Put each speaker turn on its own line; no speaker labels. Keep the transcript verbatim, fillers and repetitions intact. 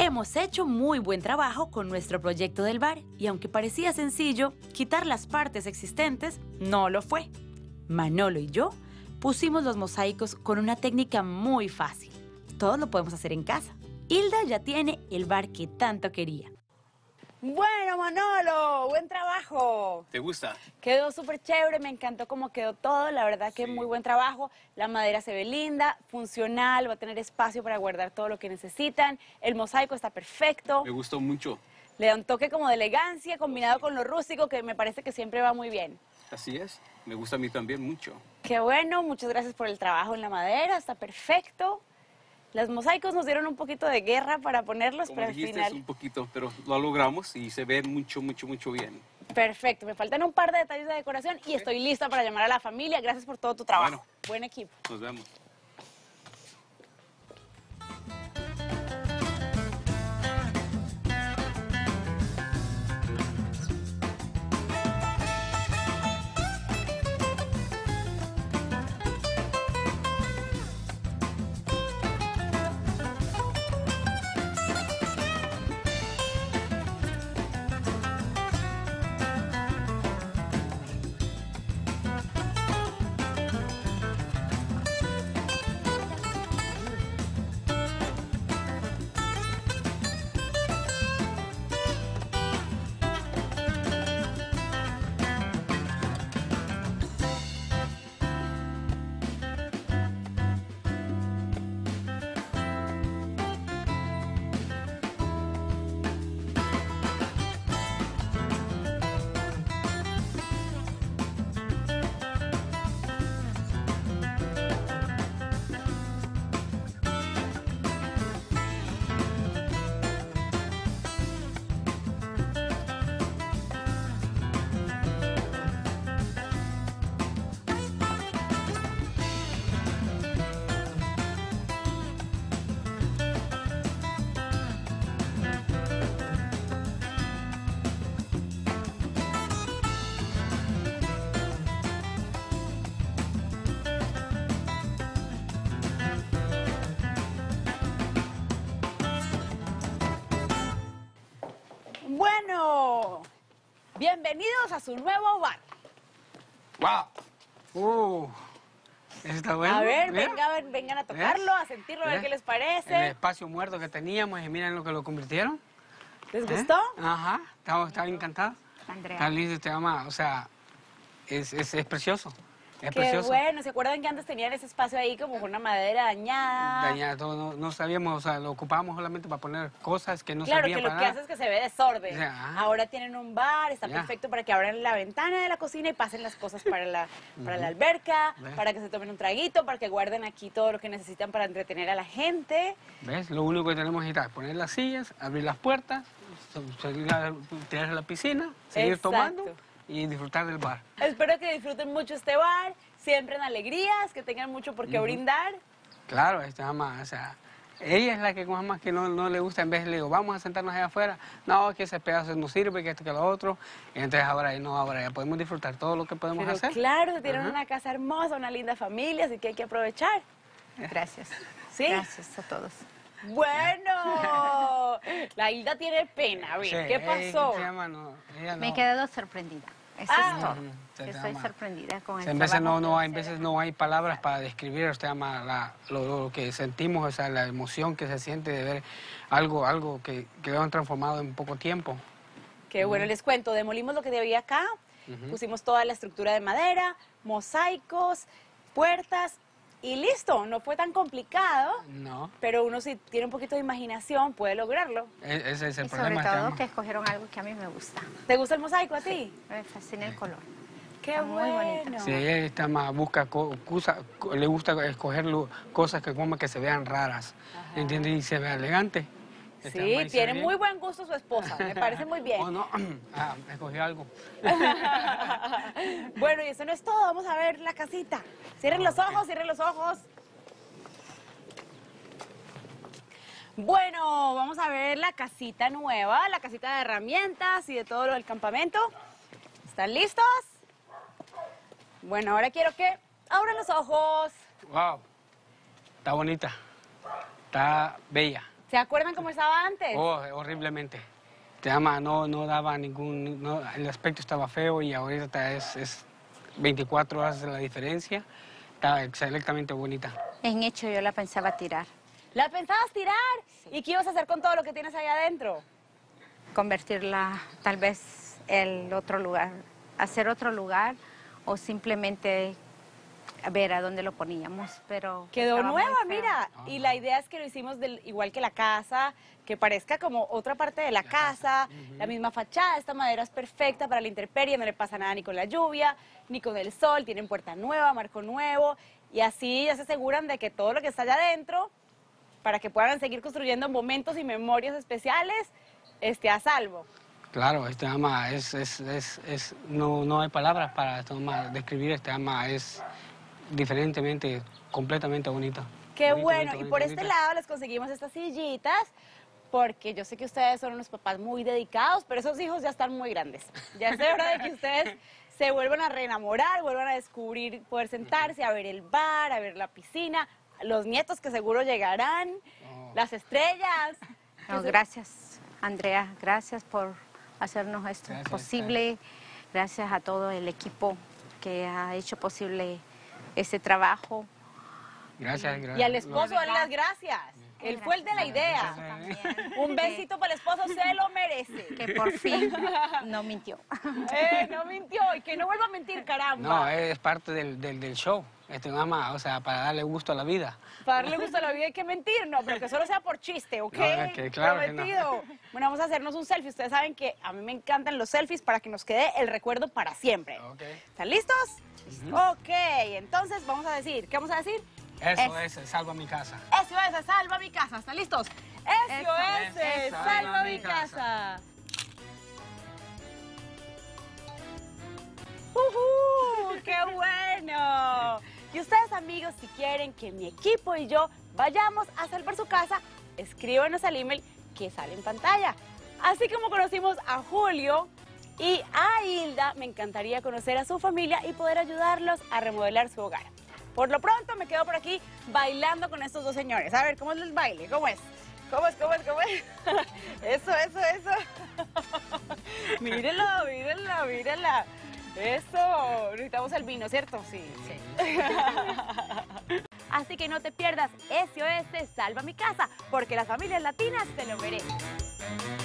Hemos hecho muy buen trabajo con nuestro proyecto del bar y aunque parecía sencillo, quitar las partes existentes no lo fue. Manolo y yo pusimos los mosaicos con una técnica muy fácil. Todos lo podemos hacer en casa. Hilda ya tiene el bar que tanto quería. Bueno, Manolo, buen trabajo.
¿Te gusta?
Quedó súper chévere, me encantó cómo quedó todo, la verdad que
Sí.
muy buen trabajo. La madera se ve linda, funcional, va a tener espacio para guardar todo lo que necesitan. El mosaico está perfecto.
Me gustó mucho.
Le da un toque como de elegancia combinado con lo rústico que me parece que siempre va muy bien.
Así es. Me gusta a mí también mucho.
Qué bueno, muchas gracias por el trabajo en la madera, está perfecto. Los mosaicos nos dieron un poquito de guerra para ponerlos,
Como
pero al
dijiste,
final...
un poquito, pero lo logramos y se ve mucho, mucho, mucho bien.
Perfecto, me faltan un par de detalles de decoración y estoy lista para llamar a la familia. Gracias por todo tu trabajo.
Bueno.
Buen equipo.
Nos vemos.
Bueno, bienvenidos a su nuevo bar.
¡Wow! ¡Uh! ¿Eso está bueno?
A ver,
Mira.
venga, vengan a tocarlo, a sentirlo, a ver
¿Ves?
qué les
El
parece.
espacio muerto que teníamos y miren lo que lo convirtieron.
¿Les
¿Eh?
gustó?
Ajá, estaba, estaba encantado.
Andrea.
Está lindo este ama, o sea, es, es, es precioso. Es
Qué
precioso.
bueno, ¿se acuerdan que antes tenían ese espacio ahí como con una madera dañada?
Dañado, todo, no, no sabíamos, o sea, lo ocupábamos solamente para poner cosas que no
Claro,
servían
que lo
para
que
nada.
hace es que se ve desorden.
O sea, ajá.
Ahora tienen un bar, está
Ya.
perfecto para que abran la ventana de la cocina y pasen las cosas para la, para la alberca,
¿Ves?
para que se tomen un traguito, para que guarden aquí todo lo que necesitan para entretener a la gente.
¿Ves? Lo único que tenemos es poner las sillas, abrir las puertas, salir a tirarse a la piscina, seguir
Exacto.
tomando y disfrutar del bar.
Espero que disfruten mucho este bar, siempre en alegrías, que tengan mucho por qué brindar.
Claro, esta mamá, o sea, ella es la que más que no, no le gusta, en vez le digo, vamos a sentarnos allá afuera, no, que ese pedazo no sirve, que esto, que lo otro, y entonces ahora no, ahora ya podemos disfrutar todo lo que podemos
Pero
hacer.
claro, tienen
Ajá.
una casa hermosa, una linda familia, así que hay que aprovechar.
Gracias.
¿Sí?
Gracias a todos.
Bueno, la Hilda tiene pena, a ver,
Sí,
¿qué
ella,
pasó?
se llama? No, ella
Me he
no.
quedado sorprendida. Eso
Ah.
es todo.
Ujú, se
Estoy
llama-
sorprendida con
O
el
sea, en veces
trabajo
no, no hay,
que
en veces
ustedes
no hay palabras para describir, usted llama la, lo, lo que sentimos, o sea, la emoción que se siente de ver algo, algo que, que lo han transformado en poco tiempo.
Que bueno, les cuento, demolimos lo que había acá, pusimos toda la estructura de madera, mosaicos, puertas y listo, no fue tan complicado,
No,
pero uno si tiene un poquito de imaginación puede lograrlo.
e- ese es el
Y sobre
problema.
todo
llama.
que escogeron algo que a mí me gusta.
¿Te gusta el mosaico a ti?
Me fascina el color.
Qué
Está muy bonita.
bueno.
Sí, ella está más, busca, co- cosa- co- le gusta escoger lo- cosas que como que se vean raras, ¿entiendes? Y se vea elegante. Está
Sí,
más- y se
tiene
ve
muy
bien.
buen gusto su esposa, me parece muy bien.
Oh, no, ah, escogió algo.
Bueno, y eso no es todo, vamos a ver la casita. Cierren los ojos, cierren los ojos. Bueno, vamos a ver la casita nueva, la casita de herramientas y de todo lo del campamento. ¿Están listos? Bueno, ahora quiero que abran los ojos.
Wow, está bonita, está bella.
¿Se acuerdan cómo estaba antes?
Oh, horriblemente. Te ama, no, no daba ningún, no, el aspecto estaba feo y ahorita es, es veinticuatro horas de la diferencia. Está excelentemente bonita.
En hecho, yo la pensaba tirar,
¿La pensabas tirar? ¿Y qué ibas a hacer con todo lo que tienes ahí adentro?
convertirla tal vez en otro lugar, hacer otro lugar o simplemente ver a dónde lo poníamos, pero
Quedó
estaba muy
nueva,
feo.
mira. Y la idea es que lo hicimos del, igual que la casa, que parezca como otra parte de la, casa, la misma fachada. Esta madera es perfecta para la intemperie, no le pasa nada ni con la lluvia, ni con el sol. Tienen puerta nueva, marco nuevo. Y así ya se aseguran de que todo lo que está allá adentro, para que puedan seguir construyendo momentos y memorias especiales, esté a salvo.
Claro, este ama es, es, es, es no, no hay palabras para este ama, describir este ama, es diferentemente, completamente bonita.
Qué
Bonita,
bueno.
bonita,
Y
bonita,
por este
bonita.
lado les conseguimos estas sillitas, porque yo sé que ustedes son unos papás muy dedicados, pero esos hijos ya están muy grandes. Ya es hora de que ustedes se vuelvan a reenamorar, vuelvan a descubrir, poder sentarse, a ver el bar, a ver la piscina, los nietos que seguro llegarán,
Oh.
las estrellas.
No, gracias, Andrea, gracias por hacernos esto
Gracias,
posible, gracias a todo el equipo que ha hecho posible este trabajo.
Gracias, gracias.
Y al esposo,
De
dale
verdad.
las gracias. Él fue el de la idea.
También,
Un besito para el esposo, se lo merece.
que por fin no mintió.
Eh, no mintió y que no vuelva a mentir, caramba.
No, es parte del, del, del show. Este ama, o sea, para darle gusto a la vida.
Para darle gusto a la vida hay que mentir, no, pero que solo sea por chiste, ¿ok?
No, no, que claro que no.
Prometido. Bueno, vamos a hacernos un selfie. Ustedes saben que a mí me encantan los selfies para que nos quede el recuerdo para siempre.
Ok.
¿Están listos? Ok, entonces vamos a decir, ¿qué vamos a decir?
Eso es, salva mi casa.
S O S, salva mi casa. ¿Están listos? S O S,
Eso.
salva mi casa. ¡Uhú! ¡Qué bueno! Y ustedes, amigos, si quieren que mi equipo y yo vayamos a salvar su casa, escríbanos al email que sale en pantalla. Así como conocimos a Julio y a Hilda, me encantaría conocer a su familia y poder ayudarlos a remodelar su hogar. Por lo pronto me quedo por aquí bailando con estos dos señores. A ver, ¿cómo es el baile? ¿Cómo es? ¿Cómo es? ¿Cómo es? ¿Cómo es? Eso, eso, eso. Mírenlo, mírenla, mírenla. Eso. Necesitamos el vino, ¿cierto? Sí, sí. Así que no te pierdas S O S Salva mi casa, porque las familias latinas se lo merecen.